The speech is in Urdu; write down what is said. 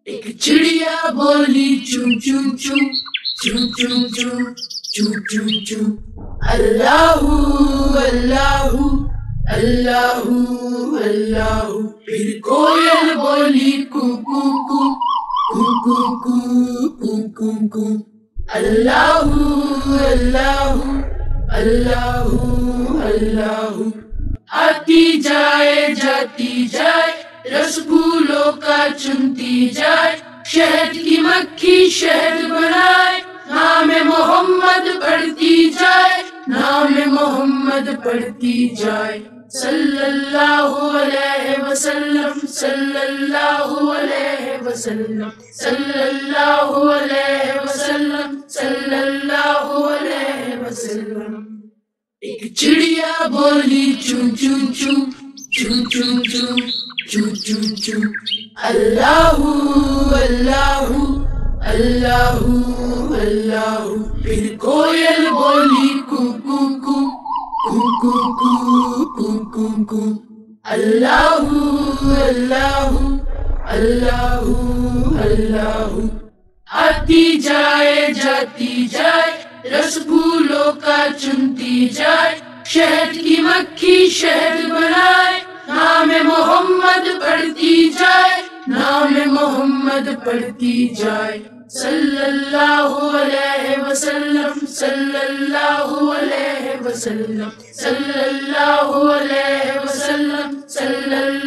ایک چڑیا بولی چوں چوں چوں چوں چوں چوں چوں چوں چوں اللہ اللہ اللہ اللہ. پھر کوئل بولی کو کو کو کو کو کو کو کو اللہ اللہ اللہ اللہ. آتی جائے جاتی جائے رس پھولوں کا چنتی جائے شہد کی مکھی شہد بنائے نام محمد پڑھتی جائے نام محمد پڑھتی جائے صلی اللہ علیہ وسلم صلی اللہ علیہ وسلم صلی اللہ علیہ وسلم صلی اللہ علیہ وسلم. ایک چڑیا بولی چوں چوں چوں چوں چوں چوں چوں چوں چوں اللہ اللہ اللہ اللہ. پھر کوئل بولی کو کو کو کو کو کو کو کو اللہ اللہ اللہ اللہ. آتی جائے جاتی جائے رس پھولوں کا چنتی جائے شہد کی مکھی شہد بنائے نام محمد پڑھتی جائے نام محمد پڑھتی جائے صلی اللہ علیہ وسلم صلی اللہ علیہ وسلم صلی اللہ علیہ وسلم صلی اللہ